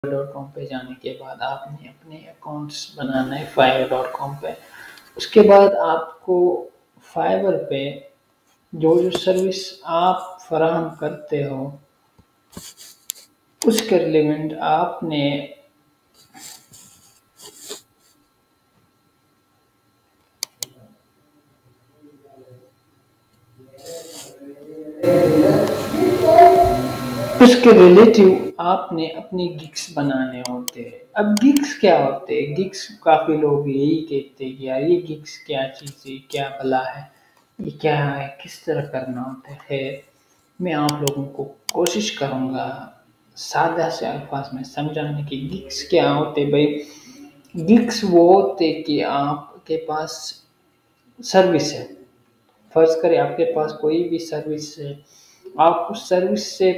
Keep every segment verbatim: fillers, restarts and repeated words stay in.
Dot com पे जाने के बाद आपने अपने अकाउंट्स बनाना है फाइवर डॉट कॉम पे। उसके बाद आपको फाइवर पे जो जो सर्विस आप फराहम करते हो उसके रिलेवेंट आपने उसके रिलेटिव आपने अपनी गिग्स बनाने होते हैं। अब गिग्स क्या होते हैं? गिग्स काफ़ी लोग यही कहते हैं कि यार ये गिग्स क्या चीज़ है, क्या भला है, ये क्या है, किस तरह करना होता है। मैं आप लोगों को कोशिश करूँगा सादा से अल्फाज में समझाने की। गिग्स क्या होते भाई? गिग्स वो होते कि आपके पास सर्विस है। फर्ज करें आपके पास कोई भी सर्विस है, आप उस सर्विस से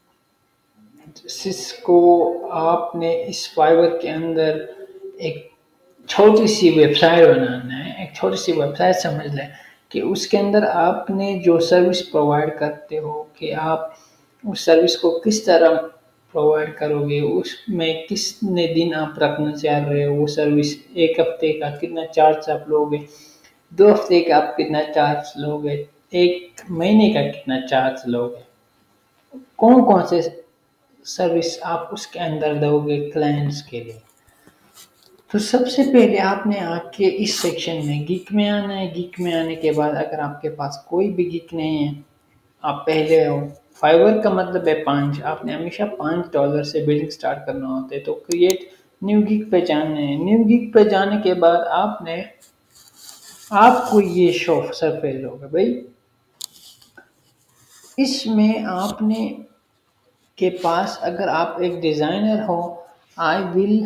जिसको आपने इस फाइवर के अंदर एक छोटी सी वेबसाइट बनाना है। एक छोटी सी वेबसाइट समझ लें कि उसके अंदर आपने जो सर्विस प्रोवाइड करते हो कि आप उस सर्विस को किस तरह प्रोवाइड करोगे, उसमें कितने दिन आप रखना चाह रहे हो वो सर्विस, एक हफ्ते का कितना चार्ज आप लोगे, दो हफ्ते का आप कितना चार्ज लोगे, एक महीने का कितना चार्ज लोगे, कौन कौन से सर्विस आप उसके अंदर दोगे क्लाइंट्स के लिए। तो सबसे पहले आपने आके इस सेक्शन में गिग में आना है। गिग में आने के बाद अगर आपके पास कोई भी गिग नहीं है, आप पहले हो, फाइवर का मतलब है पांच, आपने हमेशा पांच डॉलर से बिलिंग स्टार्ट करना होता है। तो क्रिएट न्यू गिग पे जाना है। न्यू गिग पे जाने के बाद आपने आपको ये शो सरफेस होगा भाई, इसमें आपने के पास अगर आप एक डिज़ाइनर हो, आई विल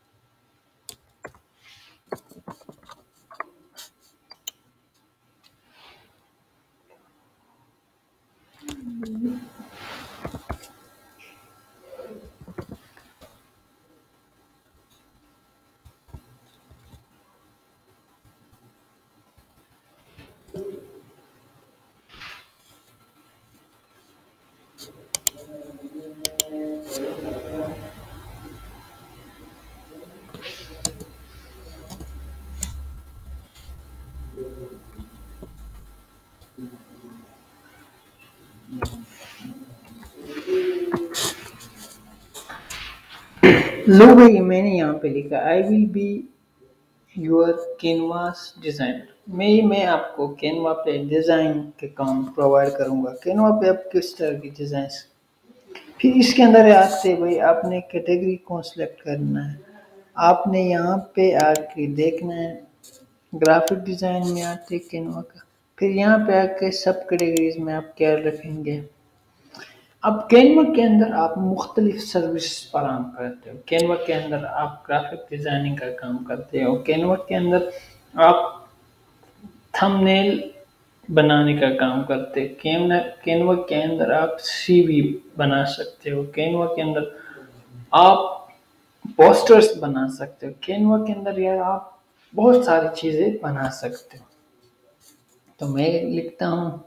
लो भाई, मैंने यहाँ पे लिखा I will be your canvas designer. मैं मैं आपको कैनवा पे डिज़ाइन के काम प्रोवाइड करूँगा। कैनवा पे आप किस तरह की डिज़ाइन, फिर इसके अंदर आते भाई आपने कैटेगरी कौन सेलेक्ट करना है। आपने यहाँ पे आके देखना है, ग्राफिक डिज़ाइन में आते कैनवा का, फिर यहाँ पे आके सब कैटेगरीज में आप क्या रखेंगे। अब कैनवा के अंदर आप मुख्तलिफ सर्विस फराहम करते हो। कैनवा के अंदर आप ग्राफिक डिज़ाइनिंग का काम करते हो। कैनवा के अंदर आप थंबनेल बनाने का काम करते हो। कैनवा कैनवा के अंदर आप सीवी बना सकते हो। कैनवा के अंदर आप पोस्टर्स बना सकते हो। कैनवा के अंदर यार आप बहुत सारी चीज़ें बना सकते हो। तो मैं लिखता हूँ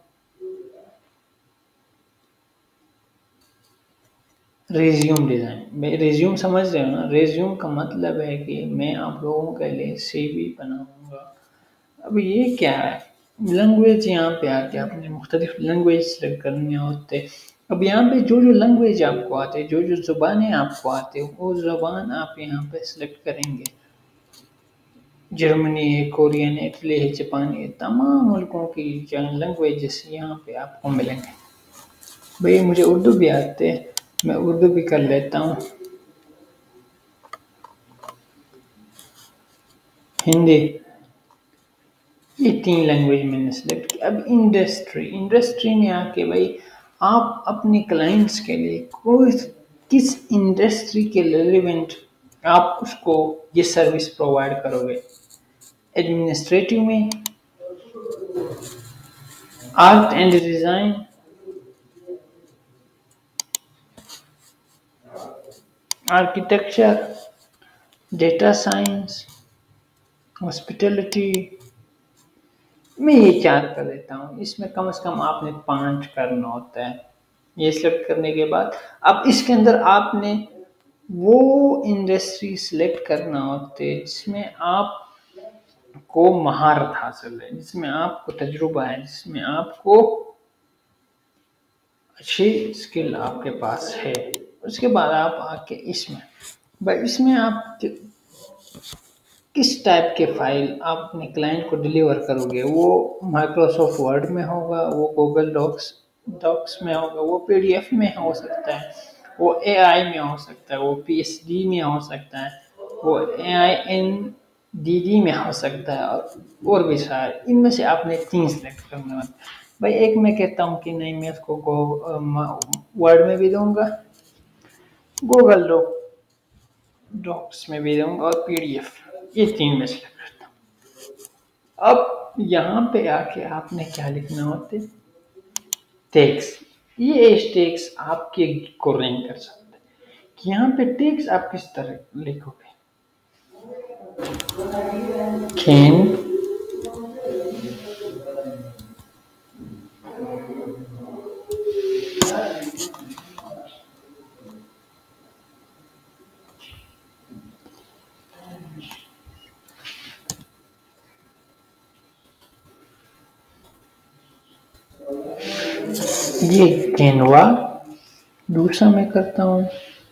रेज्यूम डिज़ाइन। मैं रेज्यूम समझ रहे हो ना? रेज्यूम का मतलब है कि मैं आप लोगों के लिए सीवी बनाऊंगा। अब ये क्या है, लैंग्वेज यहाँ पे आके आपने मुख्तलिफ लैंग्वेज सेलेक्ट करने होते। अब यहाँ पे जो जो लैंग्वेज आपको आते, जो जो ज़ुबानें आपको आते हो वो ज़ुबान आप यहाँ पे सेलेक्ट करेंगे। जर्मनी है, कोरियन है, इटली है, जापानी है, तमाम मुल्कों की लैंग्वेजेस यहाँ पे आपको मिलेंगे। भाई मुझे उर्दू भी आते हैं, मैं उर्दू भी कर लेता हूँ। हिंदी, ये तीन लैंग्वेज मैंने सेलेक्ट की। अब इंडस्ट्री, इंडस्ट्री में आके भाई आप अपने क्लाइंट्स के लिए कोई किस इंडस्ट्री के रिलेवेंट आप उसको ये सर्विस प्रोवाइड करोगे। एडमिनिस्ट्रेटिव में, art and design, architecture, data science, hospitality. मैं ये चार कर देता हूँ। इसमें कम से कम आपने पांच करना होता है। ये सिलेक्ट करने के बाद अब इसके अंदर आपने वो इंडस्ट्री सिलेक्ट करना होते है जिसमें आप को महारत हासिल है, जिसमें आपको तजुर्बा है, जिसमें आपको अच्छी स्किल आपके पास है। उसके बाद आप आके इसमें भाई इसमें आप किस टाइप के फाइल आप अपने क्लाइंट को डिलीवर करोगे, वो माइक्रोसॉफ्ट वर्ड में होगा, वो गूगल डॉक्स डॉक्स में होगा, वो पीडीएफ में हो सकता है, वो एआई में हो सकता है, वो पीएसडी में हो सकता है, वो एआई एन डीडी में हो सकता है, और और भी सारे। इनमें से आपने तीन सेलेक्ट करना है। भाई एक मैं कहता हूँ कि नहीं, मैं उसको गो वर्ड में भी दूंगा, गूगल डॉक डॉक्स में भी दूंगा, और पीडीएफ, ये तीन में सेलेक्ट करता हूँ। अब यहाँ पे आके आपने क्या लिखना होते, टेक्स। ये टेक्स आपके को रैंक कर सकते हैं कि यहाँ पे टेक्स आप किस तरह लिखोगे। कैन ये कैनवा दूसरा मैं करता हूँ।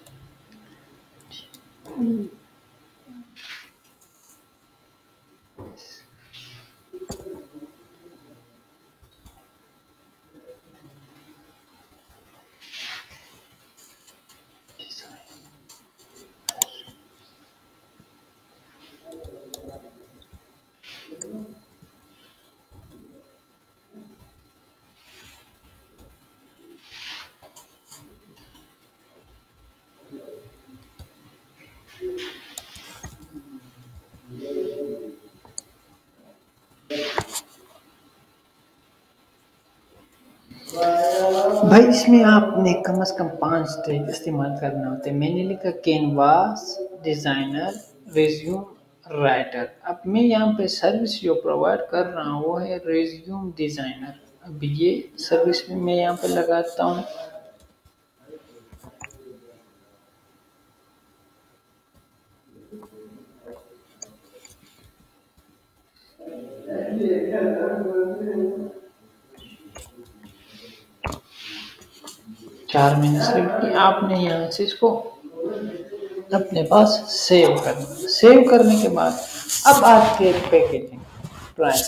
भाई इसमें आपने कम से कम पांच टैग इस्तेमाल करना होते हैं। मैंने लिखा कैनवास डिजाइनर रिज्यूम राइटर। अब मैं यहाँ पे सर्विस जो प्रोवाइड कर रहा हूँ वो है रिज्यूम डिजाइनर। अब ये सर्विस में मैं यहाँ पे लगाता हूँ चार महीने से। आपने यहाँ से इसको अपने पास सेव करना। सेव करने के बाद अब आती है पैकेजिंग प्राइस।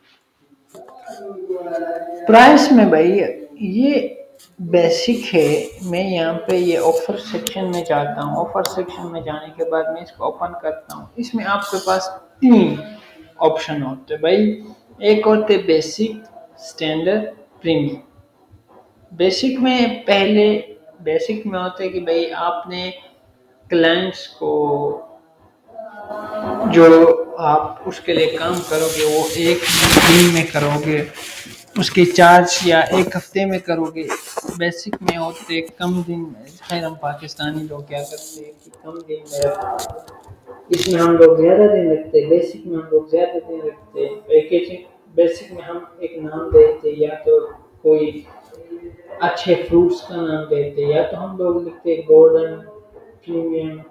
प्राइस में भाई ये बेसिक है। मैं यहाँ पे ये ऑफर सेक्शन में जाता हूँ। ऑफर सेक्शन में जाने के बाद मैं इसको ओपन करता हूँ। इसमें आपके पास तीन ऑप्शन होते हैं भाई। एक होते बेसिक, स्टैंडर्ड, प्रीमियम। बेसिक में पहले बेसिक में होता है कि भाई आपने क्लाइंट्स को जो आप उसके लिए काम करोगे वो एक दिन में करोगे, उसके चार्ज या एक हफ्ते में करोगे। बेसिक में होते कम दिन में। खैर हम पाकिस्तानी लोग क्या करते हैं कि कम दिन में, इसमें हम लोग ज़्यादा दिन रखते हैं। बेसिक में हम लोग ज़्यादा दिन रखते हैं। पैकेजिंग बेसिक में हम एक नाम देते हैं, या तो कोई अच्छे फ्रूट्स का नाम देते हैं, या तो हम लोग लिखते हैं गोल्डन, प्रीमियम,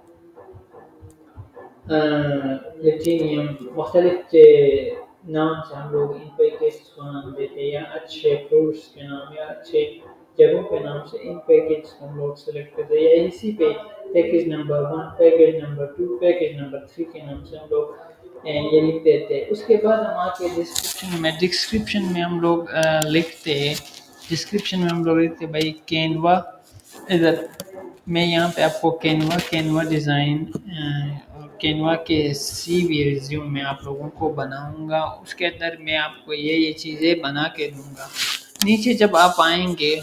प्लेटिनियम। मुख्तलिफ नाम से हम लोग इन पैकेज को नाम देते हैं, या अच्छे फ्रूट्स के नाम या अच्छे जगहों के नाम से इन पैकेज को हम लोग सेलेक्ट करते हैं। या इसी पे package number one, package number two, package number three के नाम से हम लोग ये लिख देते हैं। उसके बाद हम आके डिस्क्रिप्शन में डिस्क्रिप्शन में हम लोग लिखते हैं डिस्क्रिप्शन में हम लोग लिखते हैं भाई कैनवा। इधर मैं यहाँ पे आपको कैनवा कैनवा डिज़ाइन कैनवा के सीवी रिज्यूम में आप लोगों को बनाऊंगा। उसके अंदर मैं आपको ये ये चीज़ें बना के दूंगा। नीचे जब आप आएंगे,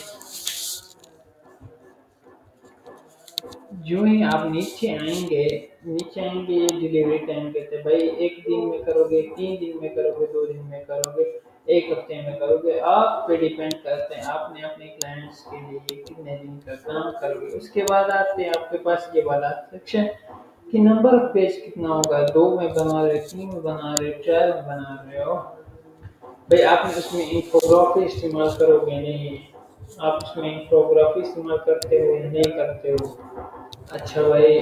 जो ही आप नीचे आएंगे नीचे आएंगे ये डिलीवरी टाइम कहते हैं भाई। एक दिन में करोगे, तीन दिन में करोगे, दो दिन में करोगे, एक हफ्ते में करोगे, आप पे डिपेंड करते हैं आपने अपने क्लाइंट्स के लिए कितने दिन का काम करोगे। उसके बाद आते हैं आपके पास ये वाला सेक्शन कि नंबर ऑफ पेज कितना होगा। दो में बना रहे हो, तीन में बना रहे हो, चार में बना रहे हो भाई। आप उसमें इंफोग्राफी इस्तेमाल करोगे नहीं, आप उसमें इंफोग्राफी इस्तेमाल करते हो नहीं करते हो। अच्छा भाई।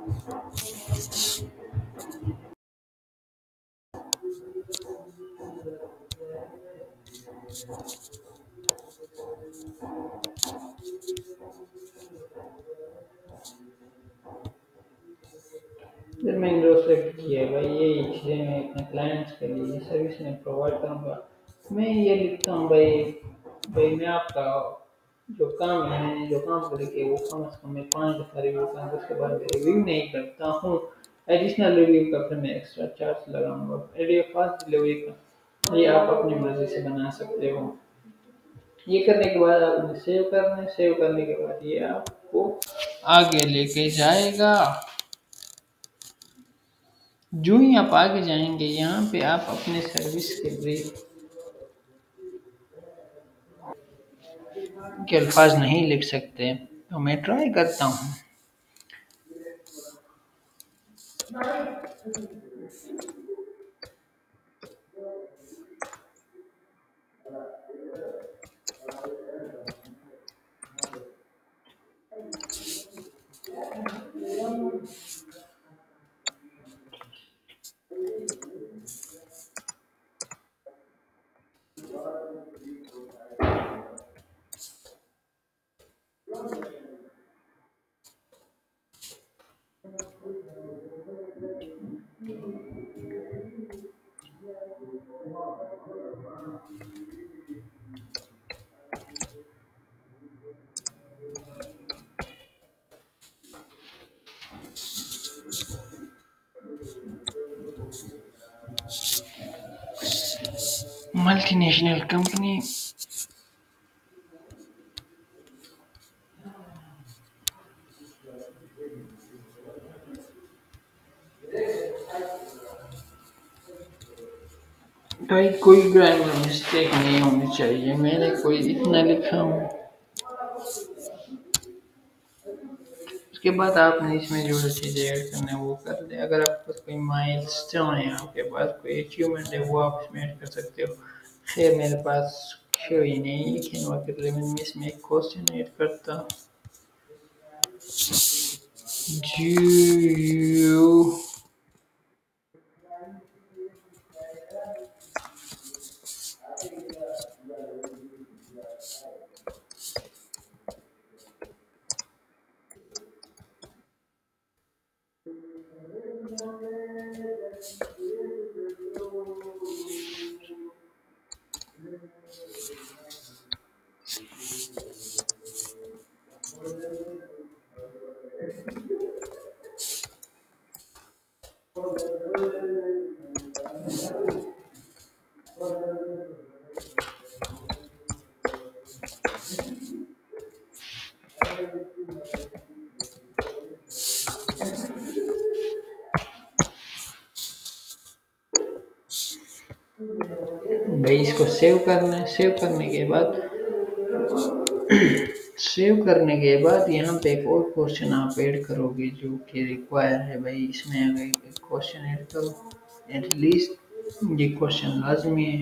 फिर मैंने दोस्त किया है भाई, यही चीज़ें मैं अपने क्लाइंट्स के लिए सर्विस में प्रोवाइड करूँगा। मैं ये लिखता हूँ भाई, भाई मैं आपका जो काम है, मैंने जो काम को लेके वो कम से कम मैं पाँच दफ़ा रिव्यू करूँगा, उसके बाद मैं रिव्यू नहीं करता हूँ। एडिशनल रिव्यू का फिर मैं एक्स्ट्रा चार्ज लगाऊंगा। एडियो फास्ट डिलीवरी का ये आप अपनी मर्जी से बना सकते हो। ये करने के बाद आपने सेव करना है, सेव करने के बाद ये आपको आगे लेके जाएगा। जो ही आप आगे जाएंगे यहाँ पे आप अपने सर्विस के ब्रीफ के अल्फाज नहीं लिख सकते, तो मैं ट्राई करता हूँ। मल्टीनेशनल कंपनी भाई कोई ग्रामर मिस्टेक नहीं होनी चाहिए, मैंने कोई इतना लिखा हूँ। उसके बाद आपने इसमें जो जो चीज़ें ऐड करना है वो कर ले। अगर आपके पास कोई माइलस्टोन है, आपके पास कोई अचीवमेंट है, वो आप इसमें ऐड कर सकते हो। खैर मेरे पास कोई नहीं, लेकिन वक्त मैं इसमें एक क्वेश्चन ऐड करता। Do भाई इसको सेव करना है। सेव करने के बाद सेव करने के बाद यहाँ पे एक और क्वेश्चन आप ऐड करोगे जो कि रिक्वायर है। भाई इसमें अगर एक क्वेश्चन ऐड करो, एटलीस्ट ये क्वेश्चन लाजमी है।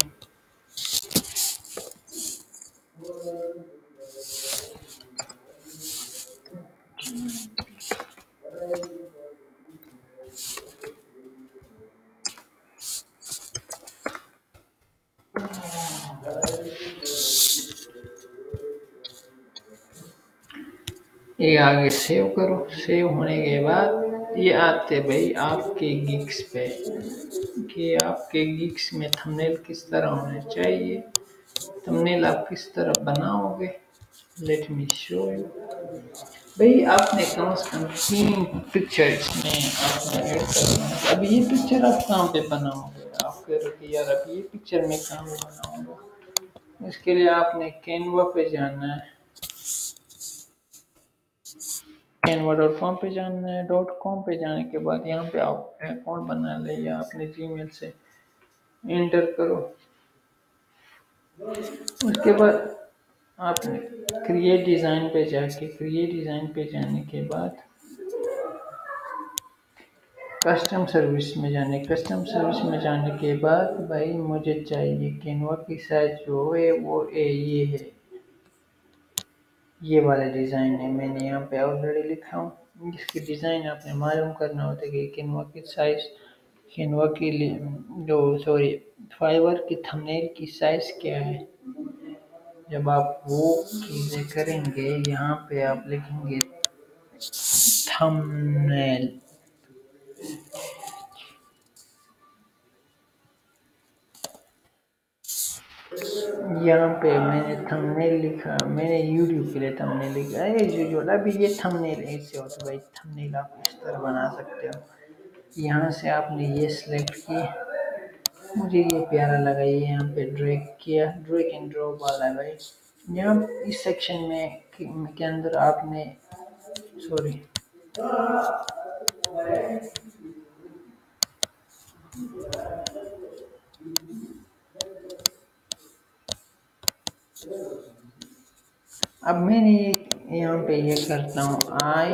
ये आगे सेव करो। सेव होने के बाद ये आते भाई आपके गिग्स पे कि आपके गिग्स में थंबनेल किस तरह होने चाहिए। थंबनेल आप किस तरह बनाओगे, लेट मी शो यू। भाई आपने कम से कम तीन पिक्चर इसमें आपने ऐड करना है। अब ये पिक्चर आप कहाँ पे बनाओगे? आप कह रहे यार अब ये पिक्चर मैं कहाँ पे बनाऊंगा। इसके लिए आपने कैनवा पे जाना है। कैनवा डॉट कॉम पे जाना है। डॉट कॉम पे जाने के बाद यहाँ पे आप अकाउंट बना ले या अपने जीमेल से एंटर करो। उसके बाद आपने क्रिएट डिज़ाइन पे जाके क्रिएट डिज़ाइन पे जाने के बाद कस्टम सर्विस में जाने कस्टम सर्विस में जाने के बाद भाई मुझे चाहिए कैनवा की साइज जो है वो ए ये है, ये वाला डिज़ाइन है। मैंने यहाँ पे ऑलरेडी लिखा हूँ। इसकी डिज़ाइन आपने मालूम करना होता है कि कैनवा की साइज़ कैनवा की जो सॉरी फाइवर की थंबनेल की साइज़ क्या है। जब आप वो चीज़ें करेंगे यहाँ पे आप लिखेंगे थंबनेल। यहाँ पे मैंने थंबनेल लिखा, मैंने यूट्यूब के लिए थंबनेल लिखा है एज यूजुअल। अभी ये थंबनेल ऐसे होता है भाई, थंबनेल आप इस तरह बना सकते हो। यहाँ से आपने ये सिलेक्ट किया, मुझे ये प्यारा लगा, ये यहाँ पे ड्रैग किया, ड्रैग एंड ड्रॉप वाला है भाई। यहाँ इस सेक्शन में के अंदर आपने सॉरी अब मैंने ये यहाँ पे ये करता हूँ आई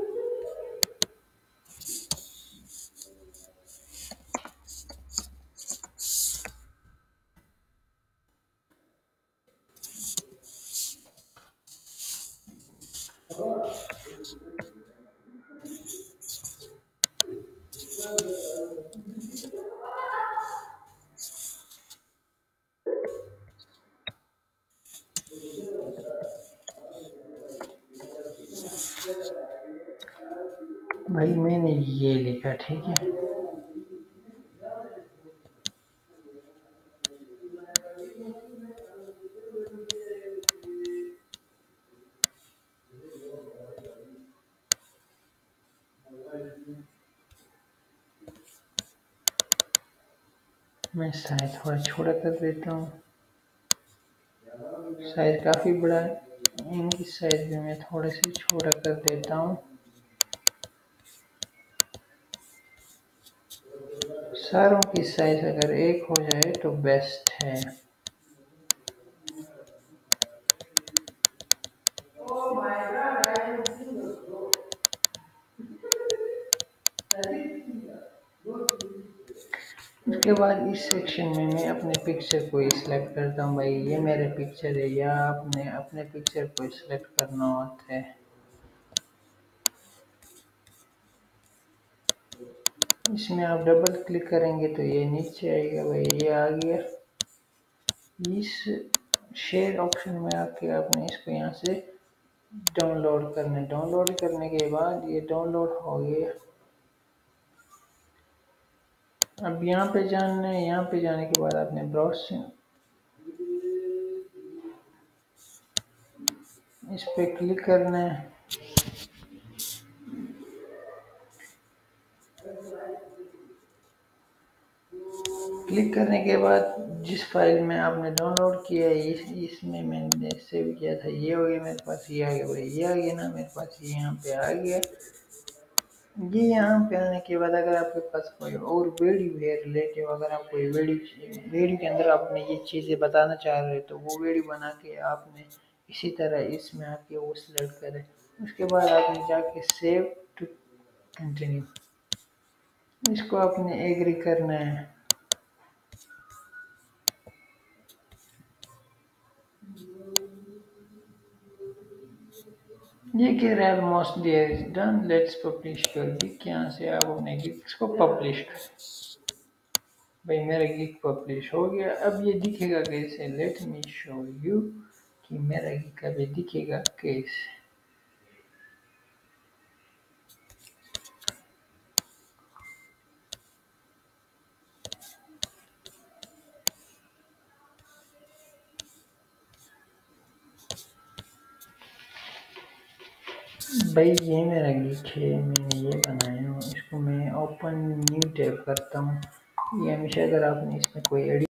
भाई मैंने ये लिखा, ठीक है। मैं साइज थोड़ा छोटा कर देता हूँ, साइज काफ़ी बड़ा है, इनकी साइज भी मैं थोड़े से छोटा कर देता हूँ। सारों की साइज अगर एक हो जाए तो बेस्ट है। उसके बाद इस सेक्शन में मैं अपने पिक्चर को सिलेक्ट करता हूँ भाई, ये मेरे पिक्चर है, या आपने अपने पिक्चर को सिलेक्ट करना होता है। इसमें आप डबल क्लिक करेंगे तो ये नीचे आएगा भाई, ये आ गया। इस शेयर ऑप्शन में आके आपने इसको यहाँ से डाउनलोड करना है। डाउनलोड करने के बाद ये डाउनलोड हो गया। अब यहाँ पे जाना है, यहाँ पे जाने के बाद आपने ब्राउजिंग इस पे क्लिक करना है। क्लिक करने के बाद जिस फाइल में आपने डाउनलोड किया है इस इसमें मैंने सेव किया था, ये हो गया मेरे पास, ये आ गया भाई, ये आ गया ना मेरे पास, ये यहाँ पे आ गया। ये यहाँ पे आने के बाद अगर आपके पास कोई और वीडियो है रिलेटिव, अगर आप कोई वीडियो वीडियो के अंदर आपने ये चीज़ें बताना चाह रहे हो तो वो वीडियो बना के आपने इसी तरह इसमें आके वो सिलेक्ट करें। उसके बाद आपने जाके सेव टू कंटिन्यू, इसको आपने एग्री करना है। ये कह रहा है almost there is done, let's publish your gig. यहाँ से आप अपने गिग्स को पब्लिश करें। भाई मेरा गिग पब्लिश हो गया। अब ये दिखेगा कैसे, लेट मी शो यू कि मेरा गिग अभी दिखेगा कैसे। भाई ये मेरा गिग है, मैंने ये बनाया हूँ, इसको मैं ओपन न्यू टैब करता हूँ। ये हमेशा अगर आपने इसमें कोई